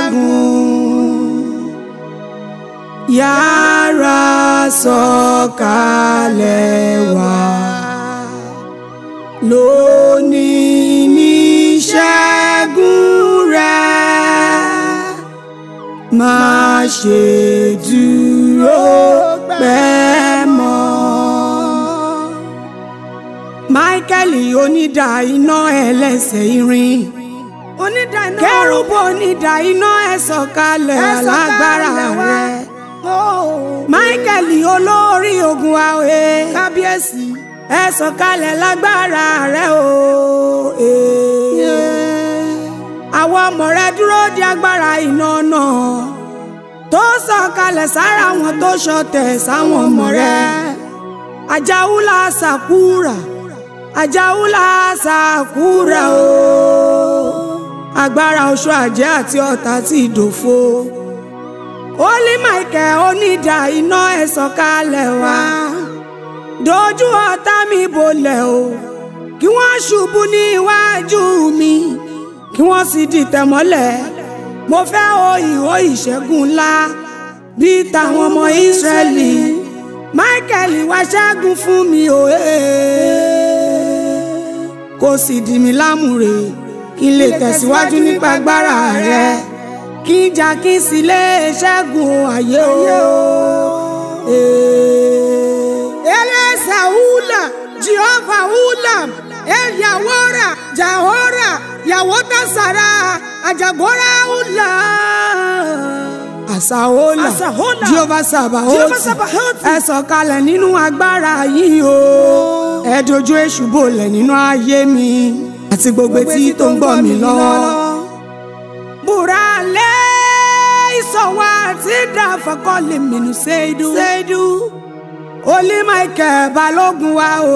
ṣẹ́gun yára sọ̀kalẹ̀ wá lónìí ní ṣẹ́gun rẹ̀ má ṣe dúró pẹ́ mọ́. Michael onídà iná ẹlẹ́sẹ̀ irin kérúbù onídà iná ẹ sọ̀kalẹ̀ alágbára rẹ̀. Michael olórí ogun àwẹ̀ kábíyèsí ẹ sọ̀kalẹ̀ lágbára rẹ̀ o. Àwọn ọmọ rẹ̀ dúró di agbára iná náà tó sọ̀kalẹ̀ sára wọn tó ṣọ̀tẹ̀ sáwọn ọmọ rẹ̀. Ajáúlá sàkúrà Ajáúlá sàkúrà o. Agbára oṣù àjẹ́ àti ọ̀tá ti dòfo. Holy Michael onídà iná ẹ sọ̀kalẹ̀ wá dojú ọ̀tá mi bolẹ̀ o kí wọ́n ṣubú ní iwájú mi kí wọ́n sì dìtẹ̀ mọ́lẹ̀. Mo fẹ́ o ìhó ìṣẹ́gun ńlá bíi tàwọn ọmọ Ísírẹ́lì. Michael wá ṣẹ́gun fún mi o kò sì dì mí lámùrè kí n lè tẹ̀síwájú nípa agbára rẹ kí n jà kí n sì lè ṣẹ́gun ayé o. Ẹlẹ́sẹ̀ húlà Jehovah húlà Ẹ̀yàwọ́ra Jahora Yàwọ́tà Sàrà Àjàgbọ́ra húlà. Àsàhólà Jehovah Sabaoth ẹ sọ̀kalẹ̀ nínú agbára yìí o. Ẹ dojú èṣù bolẹ̀ nínú ayé mi àti gbogbo etí tó ń gbọ́ mi lọ́wọ́. Bùrà lé ìsọ̀wọ́ àti ìdáfàkọ́lé mìínú ṣèdú. Holy Michael balógun wa o.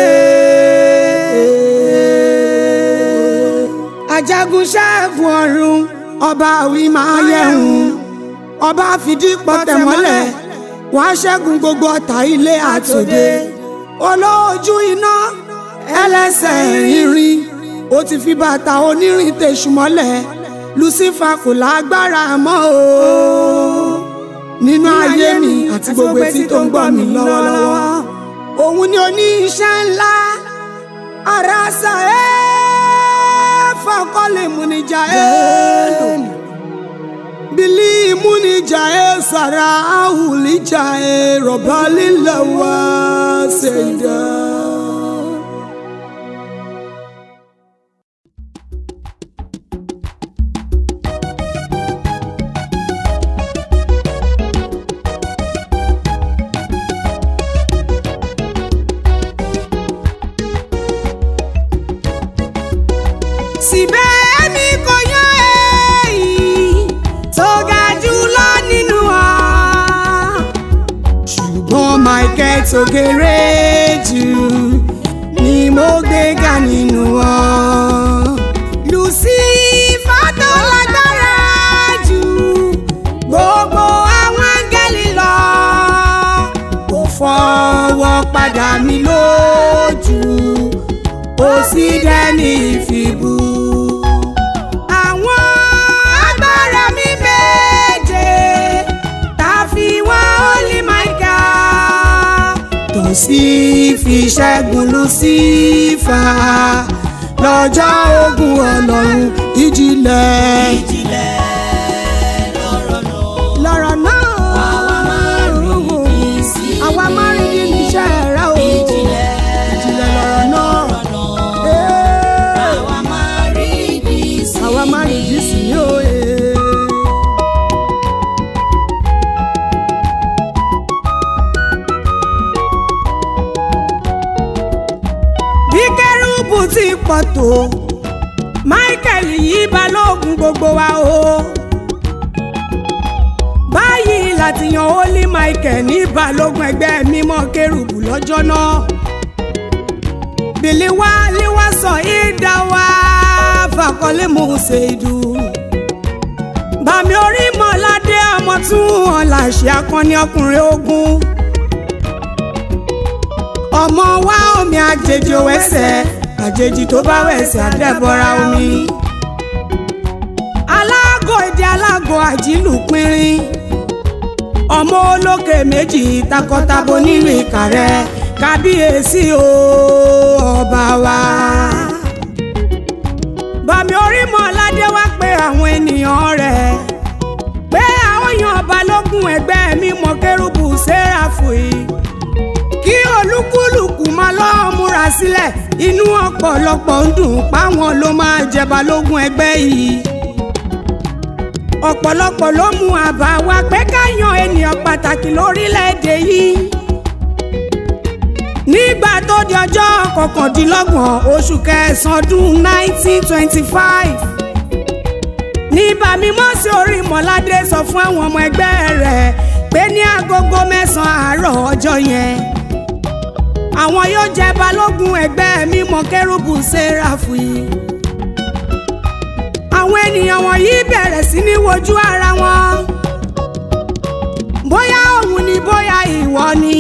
Ajagun ṣẹ́gun ọ̀run ọba àwí máa yẹ̀hún ọba fìdí pọ̀tẹ̀ mọ́lẹ̀ wọ́n á ṣẹ́gun gbogbo ọ̀tá ilé àtòde. Olójú iná ẹlẹ́sẹ̀ irin ó ti fi bàtà onírin tèṣù mọ́lẹ̀. Lucifer kò lágbára mọ́ o nínú ayé mi àti gbogbo etí tó ń gbọ́ mi lọ́wọ́lọ́wọ́. Òun ni oní iṣẹ́ ńlá àràsà fọkọ́lé múnijà bílí múnijà sàrà àhùlíjà rọ̀bálílàwà ṣẹ̀dá. Síbẹ̀ èmi kò yan èyí tó ga jùlọ nínú wa. Ṣùgbọ́n Michael tó kéré jù ni mo gbéga nínú wa. Lucifer tó lágbára jù gbogbo àwọn áńgẹ́lì lọ. Ó fọwọ́ padà mi lójú ó sì dẹ́ni ìfìbú. Àwọn agbára mi méje tá fi wá Holy Michael tó sì fi ṣẹ́gun Lucifer lọ́jọ́ ogun Ọlọ́run ìjìnlẹ̀ lọ́rọ̀ náà àwa máa rí bí níṣẹ́ rẹ̀ o. Àwa máa rí jísì ní òye. Bí kérúbù ti pọ̀ tó Michael yìí balógun gbogbo wa o. Báyìí láti yan Holy Michael ní balógun ẹgbẹ́ mímọ́ kérúbù lọ́jọ́ náà. Bìlí wá líwá sọ ìdá wa fàkọlé mo ṣe ìdú. Bàmí orí mọ́ládé ọmọ tún wọn làṣẹ akọni ọkùnrin ogun. Ọmọ wa omi àjèjì òwẹ́sẹ̀ àjèjì tó bá wẹ̀sẹ̀ àdẹ́bọra omi. Alágò èdè alágò abo àjílù pínrín ọmọ olókè méjì takọtabo nínú ìkàrẹ́ kábíyèsí o ọba wa. Bàmí Orímọládé wá pé àwọn ènìyàn rẹ̀ pé àwọn yan balógun ẹgbẹ́ mímọ́ kérúbù séráfù yìí kí olúkúlùkù máa lọ́ọ́ múra sílẹ̀ inú ọ̀pọ̀lọpọ̀ ń dùn páwọn ló máa jẹ balógun ẹgbẹ́ yìí. Ọ̀pọ̀lọpọ̀ ló mú àbá wa pé ká yan ènìyàn pàtàkì lórílẹ̀‐èdè yìí. Nígbà tó di ọjọ́ 29 oṣù kẹsàn-án ọdún 1925 ní Bàmí Mósè Orímọládé sọ fún àwọn ọmọ ẹgbẹ́ rẹ̀ pé ní agogo 9 àárọ̀ ọjọ́ yẹn àwọn yóò jẹ balógun ẹgbẹ́ mímọ́ kérúbù séráfù yìí. Àwọn ènìyàn wọ̀nyí bẹ̀rẹ̀ sí ní wojú ara wọn bóyá òun ni bóyá ìwọ ni.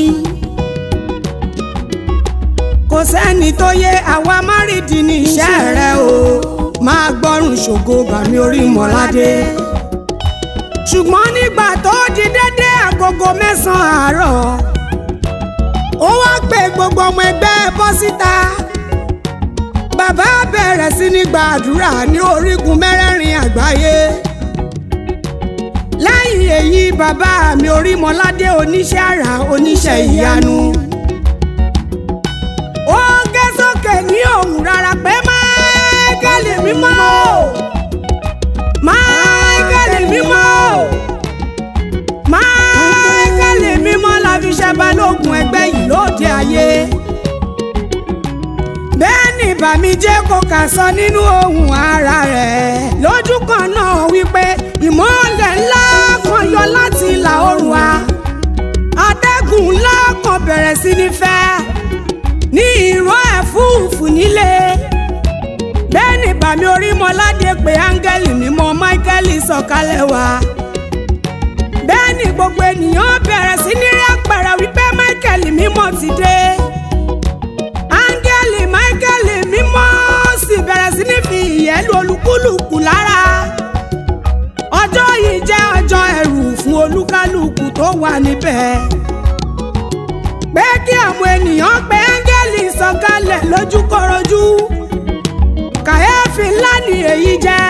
Kò sẹ́ni tó yé àwa márìdì ní iṣẹ́ rẹ o máa gbọ́rùn ṣògo Bàmí Orímọládé. Ṣùgbọ́n nígbà tó di dédé agogo 9 àárọ̀ ó wá pè gbogbo ọmọ ẹgbẹ́ bọ́ síta. Bàbá bẹ̀rẹ̀ sí ní gbàdúrà ní orígun mẹ́rẹ̀ẹ̀rin àgbáyé. Lẹ́yìn èyí bàbá mi Orímọládé oníṣẹ́ àrà oníṣẹ́ ìyanu ó ké sókè ní ohùn rárá pé Máíkẹ́lì mímọ́ Máíkẹ́lì mímọ́ Máíkẹ́lì mímọ́ la fi ṣe balógun ẹgbẹ́ yìí lóde ayé. Bẹ́ẹ̀ ni Bàmí jẹ́ kó kà sọ nínú ohùn ara rẹ̀ lójú kan náà wípé ìmọ́lẹ̀ ńlá kan yọ láti ìlà oòrùn wa. Atẹ́gùn ńlá kan bẹ̀rẹ̀ sí ní fẹ́ ní ìró ẹ̀fúùfù nílé. Bẹ́ẹ̀ ni Bàmí Orímọládé pé áńgẹ́lì mímọ́ Máíkẹ́lì sọ̀kalẹ̀ wá. Bẹ́ẹ̀ ni gbogbo ènìyàn bẹ̀rẹ̀ sí ní rí àpẹẹrẹ wípé Máíkẹ́lì mímọ́ ti dé. Áńgẹ́lì Máíkẹ́lì mímọ́ sì bẹ̀rẹ̀ sí ní fi ìyẹ́ lu olúkúlùkù lára. Ọjọ́ yìí jẹ́ ọjọ́ ẹ̀rù fún olúkálùkù tó wà níbẹ̀. Pé kí àwọn ènìyàn pé áńgẹ́lì sọ̀kalẹ̀ lójúkorojú. Kàyéfì ńlá ni èyí jẹ́.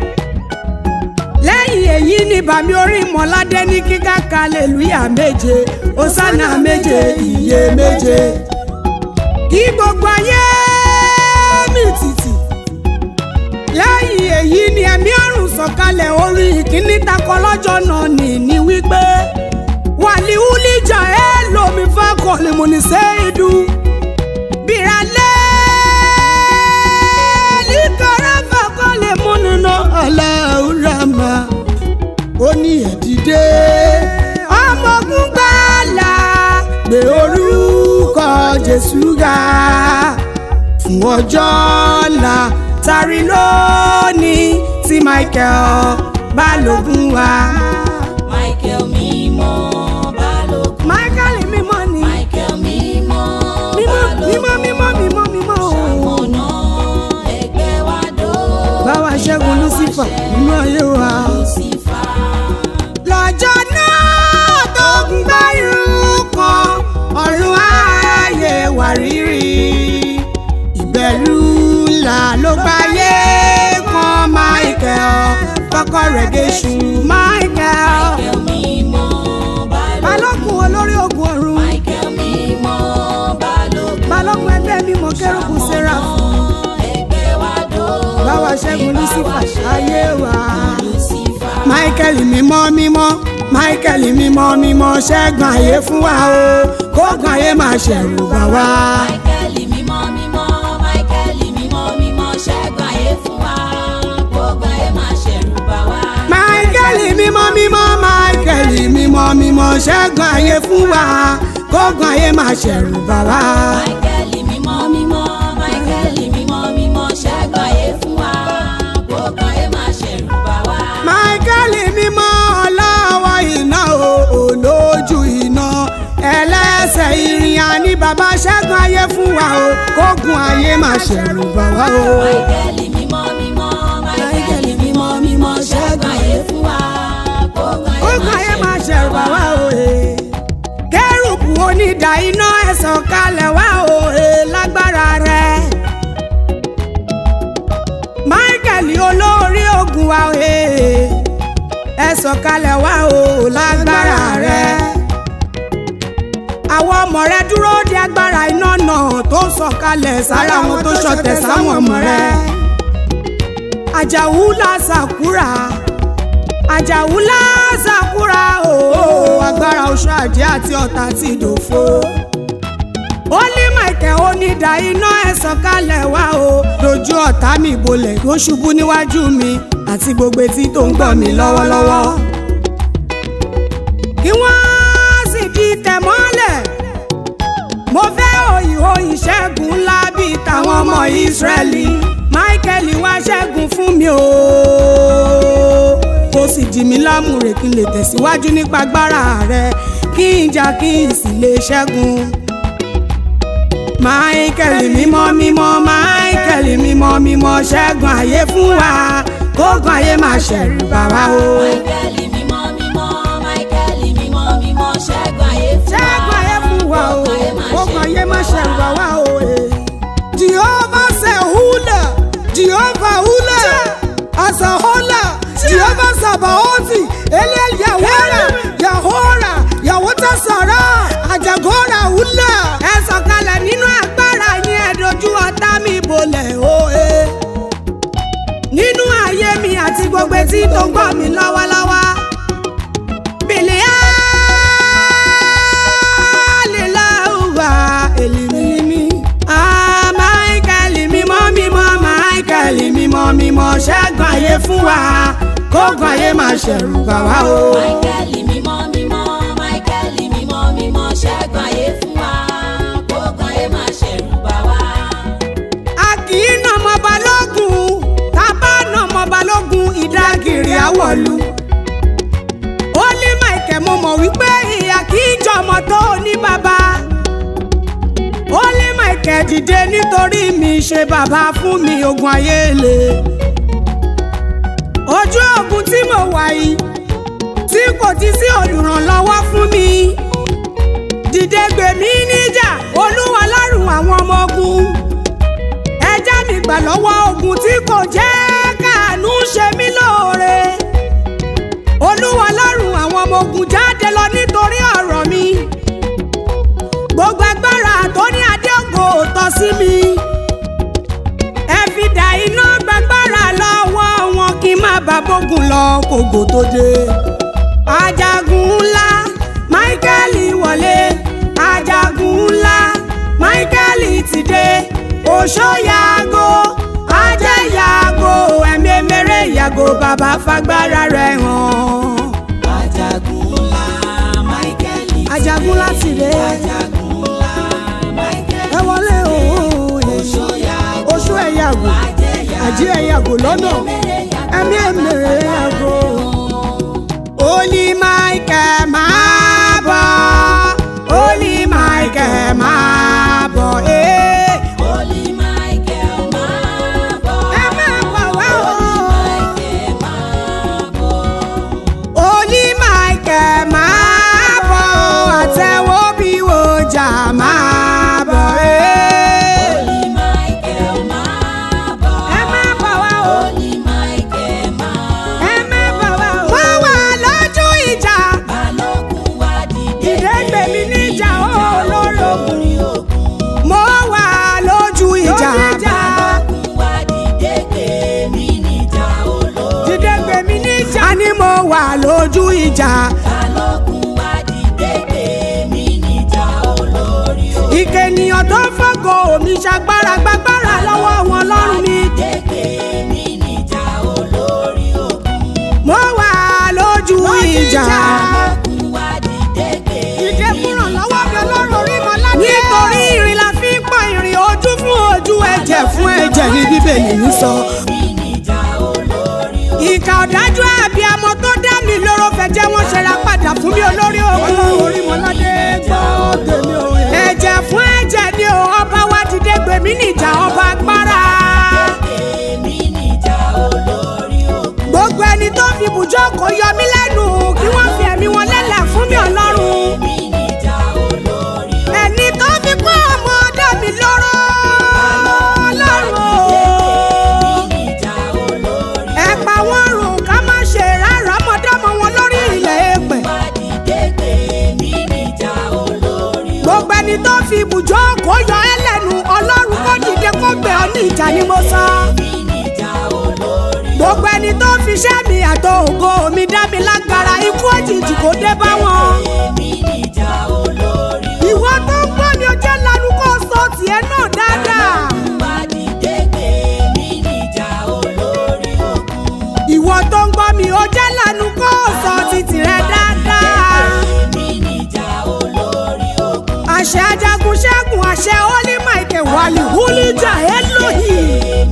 Lẹ́yìn èyí ni Bàmí Orímọládé ní kíká hallelujah 7 hòsánà 7 ìyè 7. Kí gbogbo ayé mì tìtì. Lẹ́yìn èyí ni ẹ̀mí ọ̀run sọ̀kalẹ̀ orí ìkíní takọ lọ́jọ́ náà ní wípé wàlíwúlíjà ẹ̀ lómi fákọ̀lì mò ní sẹ́ẹ̀dù bìràlẹ́ líkọ̀rẹ́ fákọ̀lì mò nínú aláwùrámà ó ní ẹ̀dídé ọmọ ogun gbàlà gbé orúkọ Jésù ga fún ọjọ́ ọ̀la tari lónìí tí Michael balógun wa. Michael mímọ́ balógun. Michael mímọ́ ni. Michael mímọ́ balógun. mímọ́. Ṣamọ̀nà ẹgbẹ́ wa dó. Báwa ṣẹ́gun Lucifer nínú ayé wa. Lọ́jọ́ náà tó ń gbárù kan ọ̀run ààyè wà rírì. Ìbẹ̀rù ńlá ló gbáyé kan Michael kọ́kọ́ rẹ̀ gẹ̀ṣù Michael. Michael mímọ́ balógun olórí ogun ọ̀run. Michael mímọ́ balógun. Balógun ẹgbẹ́ mímọ́ kérúbù séráfù. Ẹgbẹ́ wa dó. Báwa ṣẹ́gun Lucifer ṣayé wa. Michael mímọ́ Michael mímọ́ ṣẹ́gun ayé fún wa o kógun ayé máa ṣẹ̀rù bà wá. Michael mímọ́ Michael mímọ́ ṣẹ́gun ayé fún wa kógun ayé máa ṣẹ̀rù bà wá. Michael mímọ́ ṣẹ́gun ayé fún wa kógun ayé máa ṣẹ̀rù bà wá. Michael mímọ́ ṣẹ́gun ayé fún wa kógun ayé máa ṣẹ̀rù bà wá. Michael mímọ́ ọlọ́wọ́ iná olójú iná ẹlẹ́sẹ̀ ìrìn àní bàbá ṣẹ́gun ayé fún wa o kógun ayé máa ṣẹ̀rù bà wá o. Michael mímọ́ ṣẹ́gun ayé fún wa. sọ̀kalẹ̀ wá o lágbára rẹ. Michael olórí ogun wa o ẹ sọ̀kalẹ̀ wá o lágbára rẹ. Àwọn ọmọ rẹ dúró de agbára iná náà tó sọ̀kalẹ̀ sára wọn tó ṣọ̀tẹ̀ sáwọn ọmọ rẹ. Àjàwúlà Sàkúrà Àjàwúlà Sàkúrà agbára oṣù àjẹ́ àti ọ̀tá ti dòfo. Holy Michael onídà iná ẹ sọ̀kalẹ̀ wá o dojú ọ̀tá mi bolẹ̀ tó ṣubú níwájú mi àti gbogbo etí tó ń gbọ́ mi lọ́wọ́lọ́wọ́. Kí wọ́n sì di tẹ̀mọ́lẹ̀. Mo fẹ́ òyìnbó ìṣẹ́gun ńlá bíi tàwọn ọmọ Ísírẹ́lì. Michael wá ṣẹ́gun fún mi o. Kó sì dì mí lámùrè kí n lè tẹ̀síwájú nípa agbára rẹ kí n jà kí n sì lè ṣẹ́gun. Michael mímọ́ mímọ́ Michael mímọ́ mímọ́ ṣẹ́gun ayé fún wa kógun ayé máa ṣẹ̀rù bà wá o. Michael mímọ́ mímọ́ Michael mímọ́ mímọ́ ṣẹ́gun ayé fún wa o kógun ayé máa ṣẹ̀rù bà wá o. Jehovah Sehula Jehovah Hula Asahola Jehovah Sabaoti Eliel Yahora Yahora Yahota Sara Ajagora Hula. Ẹ sọ̀kalẹ̀ nínú agbára yín ẹ dojú ọ̀tá mi bolẹ̀ oe. Nínú ayé mi àti gbogbo etí tó ń gbọ́ mi lọ́wọ́lọ́wọ́. Bìlíà lílá òwà èlìmílímí. Michael mímọ́ mímọ́ Michael mímọ́ mímọ́ ṣẹ́gun ayé fún wa kógun ayé máa ṣẹ̀rù bà wá o. Michael mímọ́ mímọ́ Michael mímọ́ mímọ́ ṣẹ́gun ayé fún wa kógun ayé máa ṣẹ̀rù bà wá. A kì í nà mọ́ balógun tá a bá nà mọ́ balógun ìdágìrì àwọ̀lú. Holy Michael mo mọ̀ wípé ìyá kì í jọmọ tó ní bàbá. Holy Michael dìde nítorí mi ṣe bàbá fún mi ogun ayé le. Ojú ogun tí mo wà yìí tí kò ti sí olùrànlọ́wọ́ fún mi. Dìde gbè mí níjà Olúwa lọ́rùn àwọn ọmọ ogun. Ẹ já mi gbà lọ́wọ́ ogun tí kò jẹ́ káàánú ṣe mí lóore. Olúwa lọ́rùn àwọn ọmọ ogun jáde lọ nítorí ọ̀rọ̀ mi. Gbogbo agbára tó ní adé ògo tọ́ sí mi. Ẹ fi dà iná gbàgbára lọ́wọ́ wọn kí n má bá bógun lọ kògò tó dé. Ajagun ńlá Michael wọlé. Ajagun ńlá Michael ti dé. Òṣó yàgò ajé yàgò ẹ̀mí mèrè yàgò bàbá fagbára rẹ̀ hàn. Ajagun ńlá Michael ti dé. Ajagun ńlá ti dé. Ẹ wọlé oṣó ẹ yàgò àjí ẹ yàgò lọ́nà ẹ̀mí mèrè yàgò. Holy Michael máa bọ̀ Holy Michael máa bọ̀ Holy Michael máa bọ̀. ẹ máa bọ̀ wá o. Michael máa bọ̀. Holy Michael máa bọ̀ àtẹ̀wọ́ bí wọ́jà máa bọ̀ Holy Michael máa bọ̀. ẹ máa bọ̀ wá o. Holy Michael máa ẹ máa bọ̀ wá o. Wọ́n wà lójú ìjà. balógun wá dìde. Dìde gbè mí níjà olórí ogun. Lórí ogun. Mo wà lójú ìjà. Balógun wá dìde gbè mí níjà olórí. Dìde gbè mí níjà. A ní mo wà lójú ìjà. Balógun wá dìde gbè mí níjà olórí ogun. Ìkènìyàn tó fọ́gò mi ṣagbára gbàgbára lọ́wọ́ wọn lọ́rùn mi. Dìde gbè mí níjà olórí ogun. Mo wà lójú ìjà. Balógun wá dìde gbè Dìde mí fúnra níjà lọ́wọ́ mi ọlọ́run orí mọ́ládé. Nítorí ìrìn la fi ń pọ̀ ìrìn ojú fún ojú ẹ̀jẹ̀ fún ẹ̀jẹ̀ ní Bíbélì ń sọ. mí níjà olórí ogun. Ìkà ọ̀dájú àbíamọ tó dá mi lóró fẹ̀jẹ̀ wọn ṣẹra padà fún mi olórí ogun. Ọlọ́run orí mọ́ládé gbọ́ tèmi o. Ẹ̀jẹ̀ fún ẹ̀jẹ̀ ni o ọba wa dìde gbè mí níjà ọba agbára. Èmi níjà olórí ogun. Gbogbo ẹni tó fi ibùjókòó yọ mí lẹ́nu kí wọ́n fi ẹ̀mí wọn lélẹ̀ fún mi ọlọ́run. Èmi níjà olórí ogun. Ẹni tó fi ni mo sọ. Gbogbo ẹni tó fi iṣẹ́ mi àtọ ògo mi dá mi lágara ikú òjijì kò dé bá wọn. Ìwọ tó ń gbọ́ mi ó jẹ́ lanu kó sọ tiẹ̀ náà dáadáa. Ìwọ tó ń gbọ́ mi ó jẹ́ lanu kó sọ títì rẹ dáadáa. Àṣẹ ajagun ṣẹ́gun àṣẹ Holy Michael wàlí húlíjà Elohim.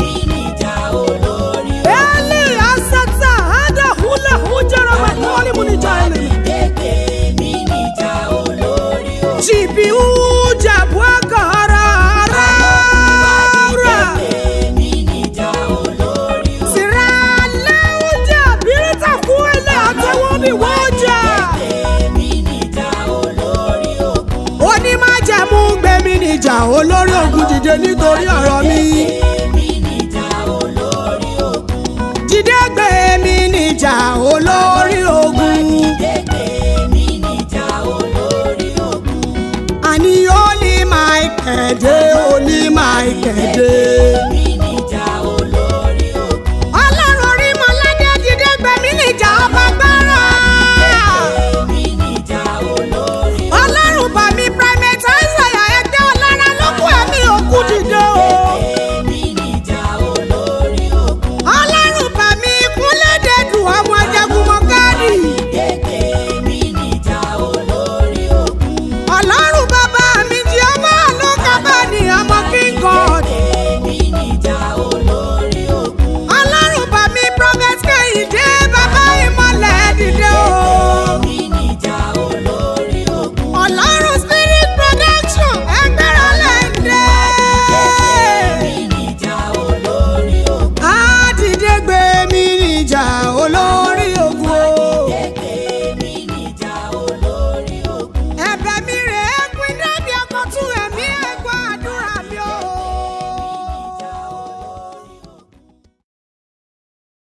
Eli asata ada hula hujara makoli munija ele. Chibi uja bwakara ara. Sirale uja birita kuele atewobi woja. Oni májẹ̀mú gbé mi níjà olórí ogun dìde nítorí ọ̀rọ̀ mi. Dìde gbé mi níjà olórí ogun.